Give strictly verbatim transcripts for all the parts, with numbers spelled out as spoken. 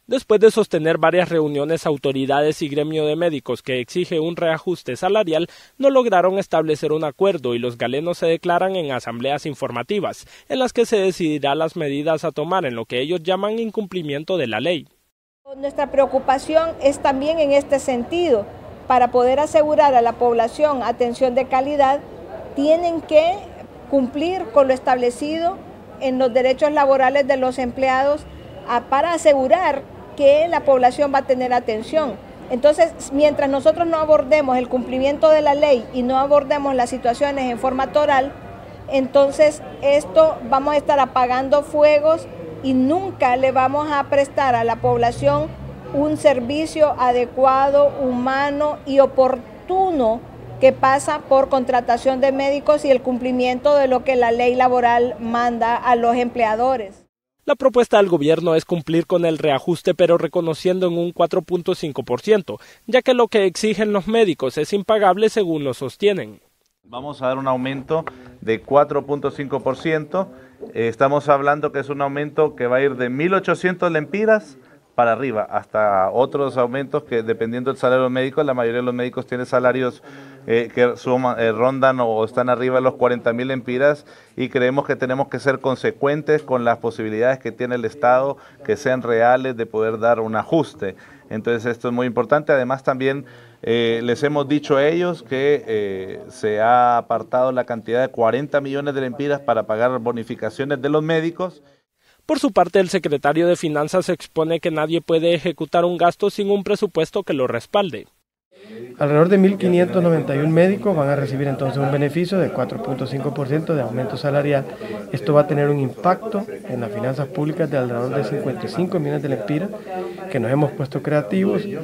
Después de sostener varias reuniones, autoridades y gremio de médicos que exige un reajuste salarial no lograron establecer un acuerdo y los galenos se declaran en asambleas informativas, en las que se decidirá las medidas a tomar en lo que ellos llaman incumplimiento de la ley. Nuestra preocupación es también en este sentido. Para poder asegurar a la población atención de calidad, tienen que cumplir con lo establecido en los derechos laborales de los empleados para asegurar que la población va a tener atención. Entonces, mientras nosotros no abordemos el cumplimiento de la ley y no abordemos las situaciones en forma toral, entonces esto vamos a estar apagando fuegos y nunca le vamos a prestar a la población un servicio adecuado, humano y oportuno que pasa por contratación de médicos y el cumplimiento de lo que la ley laboral manda a los empleadores. La propuesta del gobierno es cumplir con el reajuste, pero reconociendo en un cuatro punto cinco por ciento, ya que lo que exigen los médicos es impagable según lo sostienen. Vamos a dar un aumento de cuatro punto cinco por ciento. Eh, estamos hablando que es un aumento que va a ir de mil ochocientos lempiras para arriba, hasta otros aumentos que dependiendo del salario médico, la mayoría de los médicos tienen salarios eh, que suman, eh, rondan o están arriba de los cuarenta mil lempiras, y creemos que tenemos que ser consecuentes con las posibilidades que tiene el Estado, que sean reales, de poder dar un ajuste. Entonces esto es muy importante. Además también eh, les hemos dicho a ellos que eh, se ha apartado la cantidad de cuarenta millones de lempiras para pagar bonificaciones de los médicos. Por su parte, el secretario de Finanzas expone que nadie puede ejecutar un gasto sin un presupuesto que lo respalde. Alrededor de mil quinientos noventa y uno médicos van a recibir entonces un beneficio de cuatro punto cinco por ciento de aumento salarial. Esto va a tener un impacto en las finanzas públicas de alrededor de cincuenta y cinco millones de lempiras que nos hemos puesto creativos y,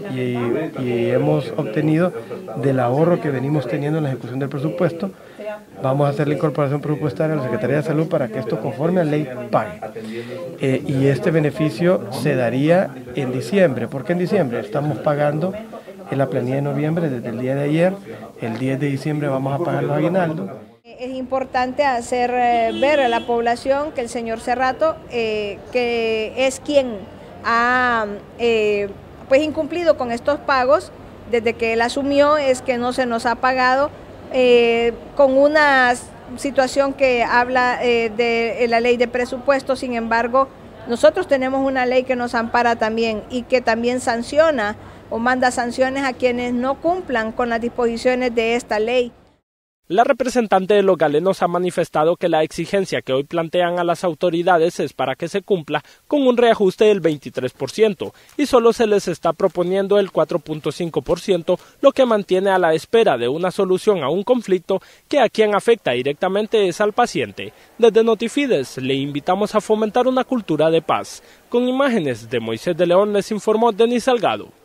y hemos obtenido del ahorro que venimos teniendo en la ejecución del presupuesto. Vamos a hacer la incorporación presupuestaria a la Secretaría de Salud para que esto conforme a ley pague. Eh, y este beneficio se daría en diciembre. ¿Por qué en diciembre? Estamos pagando en la planilla de noviembre desde el día de ayer. El diez de diciembre vamos a pagar los aguinaldos. Es importante hacer eh, ver a la población que el señor Cerrato, eh, que es quien ha eh, pues incumplido con estos pagos desde que él asumió, es que no se nos ha pagado. Eh, con una situación que habla eh, de la ley de presupuesto. Sin embargo, nosotros tenemos una ley que nos ampara también y que también sanciona o manda sanciones a quienes no cumplan con las disposiciones de esta ley. La representante de los galenos ha manifestado que la exigencia que hoy plantean a las autoridades es para que se cumpla con un reajuste del veintitrés por ciento y solo se les está proponiendo el cuatro punto cinco por ciento, lo que mantiene a la espera de una solución a un conflicto que a quien afecta directamente es al paciente. Desde Notifides le invitamos a fomentar una cultura de paz. Con imágenes de Moisés de León les informó Denis Salgado.